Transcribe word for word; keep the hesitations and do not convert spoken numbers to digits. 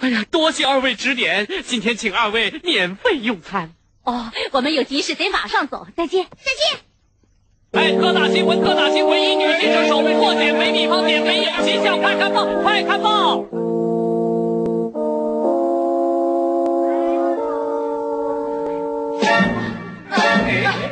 哎呀，多谢二位指点，今天请二位免费用餐。 哦，我们有急事得马上走，再见， 再见。 哎，特大新闻，特大新闻！一女记者首位获减肥秘方，减肥有奇效，快看报，快看报！哎